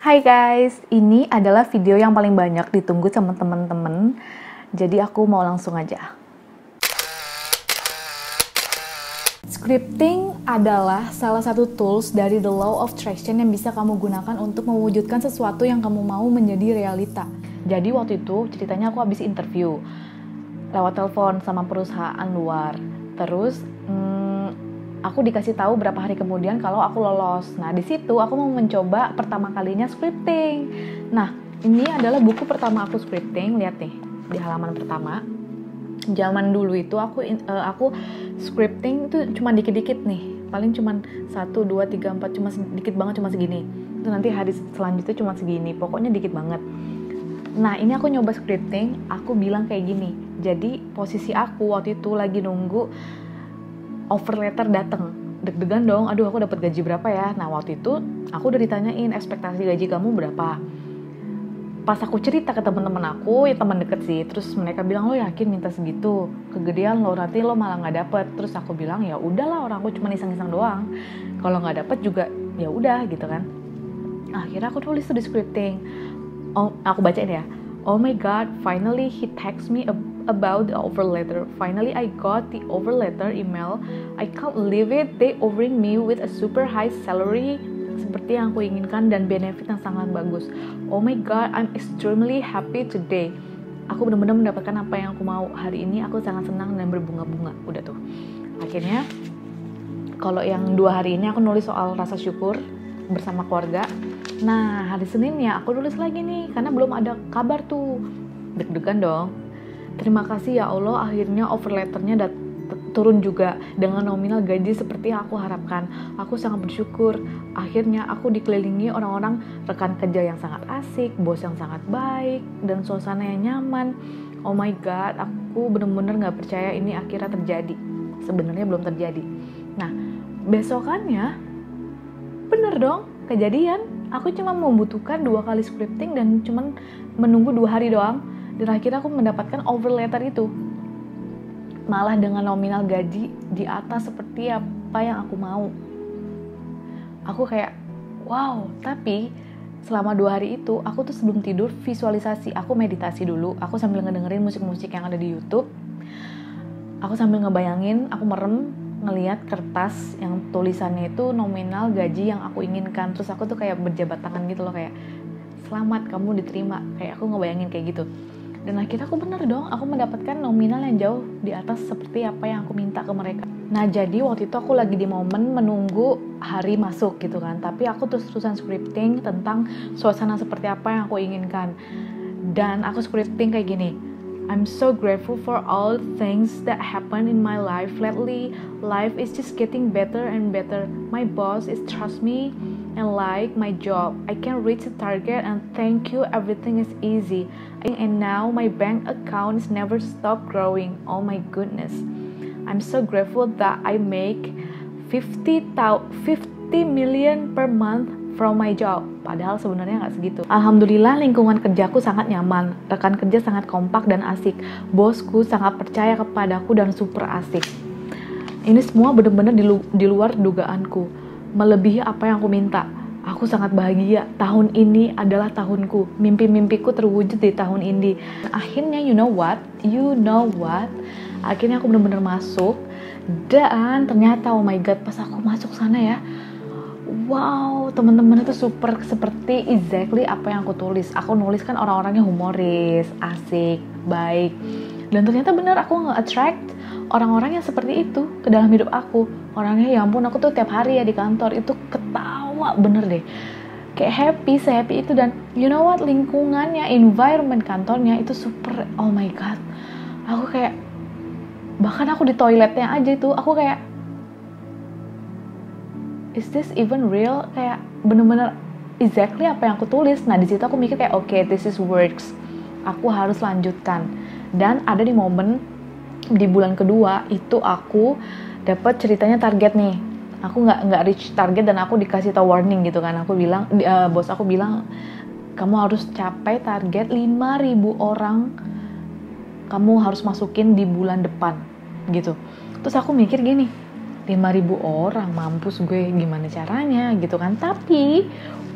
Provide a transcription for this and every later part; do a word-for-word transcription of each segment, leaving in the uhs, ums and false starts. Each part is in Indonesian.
Hai guys, ini adalah video yang paling banyak ditunggu sama temen-temen. Jadi aku mau langsung aja. Scripting adalah salah satu tools dari the law of attraction yang bisa kamu gunakan untuk mewujudkan sesuatu yang kamu mau menjadi realita. Jadi waktu itu ceritanya aku habis interview lewat telepon sama perusahaan luar. Terus hmm, aku dikasih tahu berapa hari kemudian kalau aku lolos. Nah, di situ aku mau mencoba pertama kalinya scripting. Nah, ini adalah buku pertama aku scripting. Lihat nih, di halaman pertama. Zaman dulu itu aku uh, aku scripting itu cuma dikit-dikit nih. Paling cuma satu, dua, tiga, empat, cuma sedikit banget, cuma segini. Itu nanti hari selanjutnya cuma segini. Pokoknya dikit banget. Nah, ini aku nyoba scripting, aku bilang kayak gini. Jadi, posisi aku waktu itu lagi nunggu offer letter dateng, deg-degan dong, aduh aku dapat gaji berapa ya. Nah waktu itu aku udah ditanyain ekspektasi gaji kamu berapa. Pas aku cerita ke teman-teman aku, ya teman deket sih, terus mereka bilang, lo yakin minta segitu, kegedean lo, nanti lo malah nggak dapet. Terus aku bilang ya udahlah, orang aku cuma iseng-iseng doang, kalau nggak dapet juga ya udah gitu kan. Akhirnya aku tulis tuh di scripting, oh, aku bacain ya. Oh my god, finally he text me about the offer letter. Finally I got the offer letter email. I can't believe it. They offering me with a super high salary seperti yang aku inginkan dan benefit yang sangat bagus. Oh my god, I'm extremely happy today. Aku benar-benar mendapatkan apa yang aku mau. Hari ini aku sangat senang dan berbunga-bunga. Udah tuh. Akhirnya kalau yang dua hari ini aku nulis soal rasa syukur bersama keluarga. Nah, hari Seninnya aku nulis lagi nih, karena belum ada kabar tuh. Deg-degan dong. Terima kasih ya Allah, akhirnya offer letternya dat- turun juga dengan nominal gaji seperti yang aku harapkan. Aku sangat bersyukur. Akhirnya aku dikelilingi orang-orang rekan kerja yang sangat asik, bos yang sangat baik, dan suasana yang nyaman. Oh my god, aku bener-bener gak percaya ini akhirnya terjadi. Sebenarnya belum terjadi. Nah, besokannya bener dong, kejadian. Aku cuma membutuhkan dua kali scripting dan cuma menunggu dua hari doang. Dan akhirnya aku mendapatkan offer letter itu. Malah dengan nominal gaji di atas seperti apa yang aku mau. Aku kayak, wow. Tapi selama dua hari itu, aku tuh sebelum tidur visualisasi. Aku meditasi dulu. Aku sambil ngedengerin musik-musik yang ada di YouTube. Aku sambil ngebayangin, aku merem, ngelihat kertas yang tulisannya itu nominal gaji yang aku inginkan. Terus aku tuh kayak berjabat tangan gitu loh, kayak selamat kamu diterima, kayak aku ngebayangin kayak gitu. Dan akhirnya aku bener dong, aku mendapatkan nominal yang jauh di atas seperti apa yang aku minta ke mereka. Nah jadi waktu itu aku lagi di momen menunggu hari masuk gitu kan, tapi aku terus-terusan scripting tentang suasana seperti apa yang aku inginkan. Dan aku scripting kayak gini, I'm so grateful for all things that happen in my life lately. Life is just getting better and better. My boss is trust me and like my job. I can reach the target and thank you. Everything is easy. And now my bank account is never stop growing. Oh my goodness. I'm so grateful that I make fifty million per month from my job. Padahal sebenarnya nggak segitu. Alhamdulillah lingkungan kerjaku sangat nyaman, rekan kerja sangat kompak dan asik, bosku sangat percaya kepadaku dan super asik. Ini semua benar-benar di, lu- di luar dugaanku, melebihi apa yang aku minta. Aku sangat bahagia, tahun ini adalah tahunku, mimpi-mimpiku terwujud di tahun ini. Akhirnya you know what, you know what, akhirnya aku benar-benar masuk, dan ternyata oh my god pas aku masuk sana ya, wow, teman-teman itu super seperti exactly apa yang aku tulis. Aku nulis kan orang-orangnya humoris, asik, baik. Dan ternyata benar aku nge-attract orang-orang yang seperti itu ke dalam hidup aku. Orangnya ya ampun, aku tuh tiap hari ya di kantor itu ketawa bener deh. Kayak happy, se-happy itu. Dan you know what, lingkungannya, environment kantornya itu super, oh my god. Aku kayak, bahkan aku di toiletnya aja itu, aku kayak, is this even real? Kayak bener-bener exactly apa yang aku tulis. Nah di situ aku mikir kayak oke, okay, this is works. Aku harus lanjutkan. Dan ada di momen di bulan kedua itu aku dapat ceritanya target nih. Aku nggak nggak reach target dan aku dikasih tau warning gitu kan. Aku bilang, uh, bos aku bilang kamu harus capai target lima ribu orang. Kamu harus masukin di bulan depan gitu. Terus aku mikir gini, lima ribu orang, mampus gue gimana caranya gitu kan. Tapi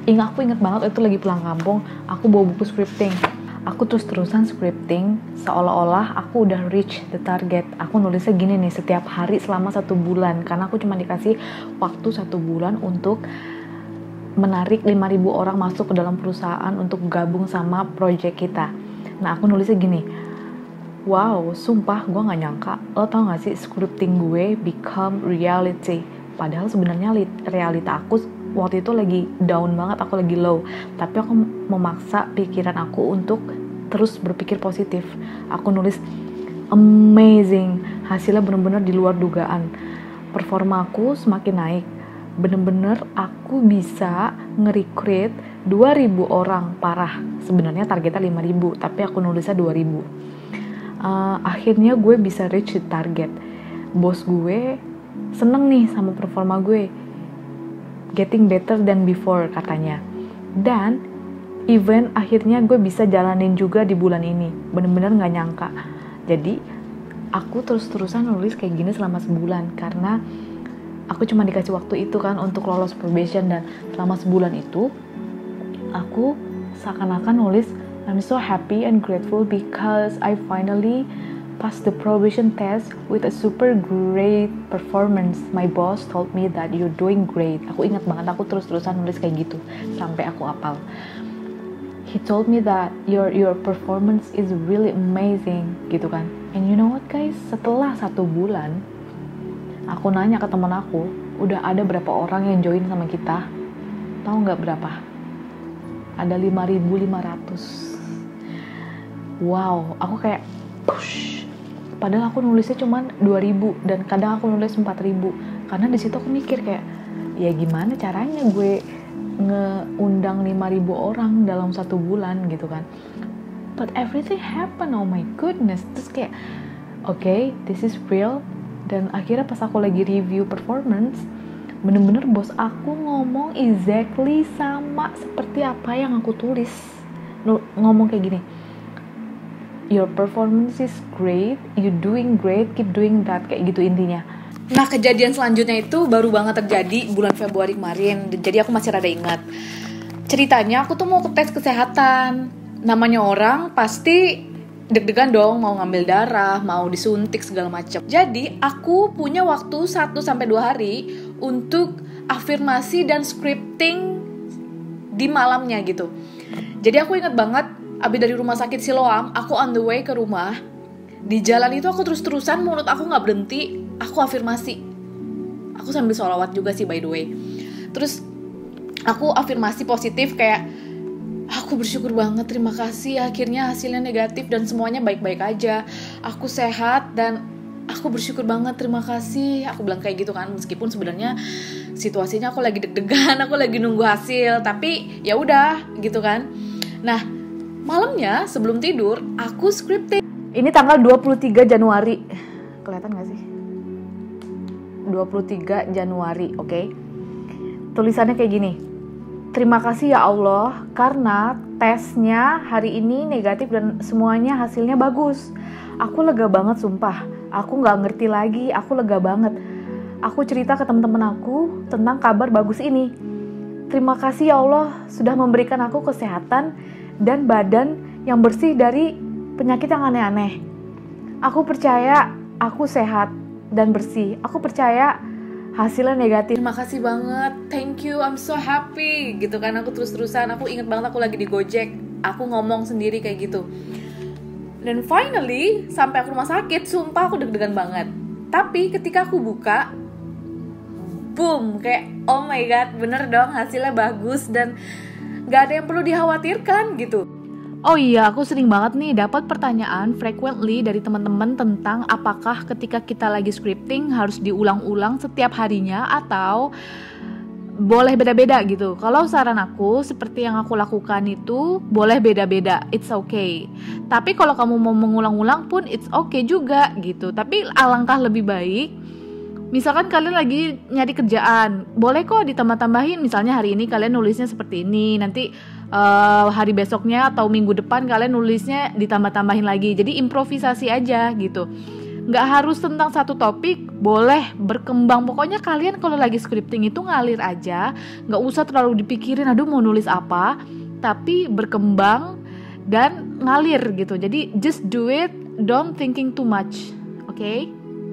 Ingat, aku inget banget itu lagi pulang kampung, aku bawa buku scripting. Aku terus-terusan scripting seolah-olah aku udah reach the target. Aku nulisnya gini nih, setiap hari selama satu bulan. Karena aku cuma dikasih waktu satu bulan untuk menarik lima ribu orang masuk ke dalam perusahaan untuk gabung sama project kita. Nah, aku nulisnya gini, wow, sumpah gue gak nyangka, lo tau gak sih scripting gue become reality. Padahal sebenarnya realita aku waktu itu lagi down banget, aku lagi low. Tapi aku memaksa pikiran aku untuk terus berpikir positif. Aku nulis amazing, hasilnya bener-bener di luar dugaan. Performa aku semakin naik. Bener-bener aku bisa nge-recruit dua ribu orang, parah. Sebenarnya targetnya lima ribu, tapi aku nulisnya dua ribu. Uh, akhirnya gue bisa reach the target. Bos gue seneng nih sama performa gue, getting better than before katanya. Dan event akhirnya gue bisa jalanin juga di bulan ini, bener-bener gak nyangka. Jadi aku terus-terusan nulis kayak gini selama sebulan, karena aku cuma dikasih waktu itu kan untuk lolos probation. Dan selama sebulan itu aku seakan-akan nulis I'm so happy and grateful because I finally passed the probation test with a super great performance. My boss told me that you're doing great. Aku ingat banget, aku terus-terusan nulis kayak gitu sampai aku hafal. He told me that your your performance is really amazing, gitu kan. And you know what guys, setelah satu bulan aku nanya ke teman aku, udah ada berapa orang yang join sama kita? Tahu nggak berapa? Ada lima ribu lima ratus. Wow, aku kayak push. Padahal aku nulisnya cuma dua ribu dan kadang aku nulis empat ribu. Karena di situ aku mikir kayak, ya gimana caranya gue ngeundang lima ribu orang dalam satu bulan gitu kan. But everything happen, oh my goodness. Terus kayak, oke, okay, this is real. Dan akhirnya pas aku lagi review performance, bener-bener bos aku ngomong exactly sama seperti apa yang aku tulis. Ngomong kayak gini, your performance is great, you doing great, keep doing that, kayak gitu intinya. Nah, kejadian selanjutnya itu baru banget terjadi bulan Februari kemarin, jadi aku masih rada ingat. Ceritanya aku tuh mau ke tes kesehatan. Namanya orang pasti deg-degan dong, mau ngambil darah, mau disuntik segala macam. Jadi aku punya waktu satu sampai dua hari untuk afirmasi dan scripting di malamnya gitu. Jadi aku ingat banget, abis dari rumah sakit Siloam, aku on the way ke rumah. Di jalan itu aku terus-terusan, mulut aku gak berhenti, aku afirmasi. Aku sambil sholawat juga sih by the way. Terus aku afirmasi positif kayak, aku bersyukur banget, terima kasih, akhirnya hasilnya negatif dan semuanya baik-baik aja. Aku sehat dan aku bersyukur banget, terima kasih. Aku bilang kayak gitu kan, meskipun sebenarnya situasinya aku lagi deg-degan, aku lagi nunggu hasil, tapi ya udah gitu kan. Nah, malamnya sebelum tidur aku scripting. Ini tanggal dua puluh tiga Januari. Kelihatan gak sih? dua puluh tiga Januari, oke. Okay? Tulisannya kayak gini. Terima kasih ya Allah karena tesnya hari ini negatif dan semuanya hasilnya bagus. Aku lega banget sumpah. Aku gak ngerti lagi, aku lega banget. Aku cerita ke teman-teman aku tentang kabar bagus ini. Terima kasih ya Allah sudah memberikan aku kesehatan dan badan yang bersih dari penyakit yang aneh-aneh. Aku percaya aku sehat dan bersih. Aku percaya hasilnya negatif. Terima kasih banget, thank you, I'm so happy gitu kan. Aku terus-terusan, aku inget banget aku lagi di Gojek, aku ngomong sendiri kayak gitu. Dan finally sampai aku rumah sakit, sumpah aku deg-degan banget. Tapi ketika aku buka, boom, kayak oh my god, bener dong hasilnya bagus dan gak ada yang perlu dikhawatirkan gitu. Oh iya, aku sering banget nih dapat pertanyaan frequently dari teman-teman tentang apakah ketika kita lagi scripting harus diulang-ulang setiap harinya atau boleh beda-beda gitu. Kalau saran aku, seperti yang aku lakukan itu boleh beda-beda, it's okay. Tapi kalau kamu mau mengulang-ulang pun it's okay juga gitu. Tapi alangkah lebih baik, misalkan kalian lagi nyari kerjaan, boleh kok ditambah-tambahin. Misalnya hari ini kalian nulisnya seperti ini, nanti uh, hari besoknya atau minggu depan kalian nulisnya ditambah-tambahin lagi. Jadi improvisasi aja gitu. Nggak harus tentang satu topik, boleh berkembang. Pokoknya kalian kalau lagi scripting itu ngalir aja, nggak usah terlalu dipikirin, aduh mau nulis apa, tapi berkembang dan ngalir gitu. Jadi just do it, don't thinking too much, oke? Okay?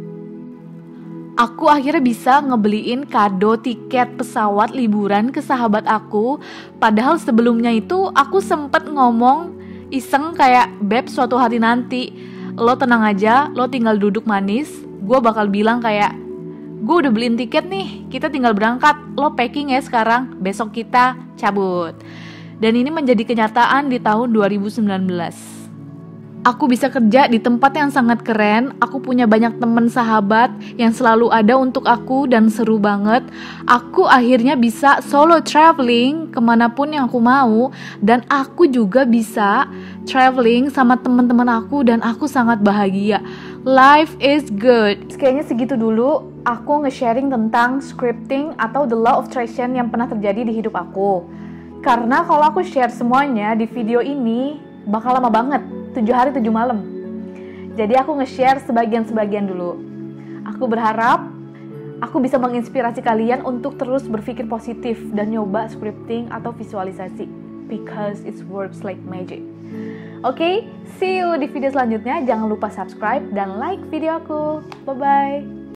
Aku akhirnya bisa ngebeliin kado tiket pesawat liburan ke sahabat aku. Padahal sebelumnya itu aku sempet ngomong iseng kayak, "Beb, suatu hari nanti lo tenang aja, lo tinggal duduk manis, gue bakal bilang kayak, gue udah beliin tiket nih, kita tinggal berangkat, lo packing ya sekarang, besok kita cabut." Dan ini menjadi kenyataan di tahun dua ribu sembilan belas. Aku bisa kerja di tempat yang sangat keren, aku punya banyak teman sahabat yang selalu ada untuk aku dan seru banget. Aku akhirnya bisa solo traveling kemanapun yang aku mau, dan aku juga bisa traveling sama teman-teman aku dan aku sangat bahagia. Life is good. Kayaknya segitu dulu aku nge-sharing tentang scripting atau the law of attraction yang pernah terjadi di hidup aku. Karena kalau aku share semuanya di video ini bakal lama banget, tujuh hari tujuh malam. Jadi aku nge-share sebagian-sebagian dulu. Aku berharap aku bisa menginspirasi kalian untuk terus berpikir positif dan nyoba scripting atau visualisasi, because it works like magic. Oke, okay, see you di video selanjutnya. Jangan lupa subscribe dan like video aku. Bye-bye.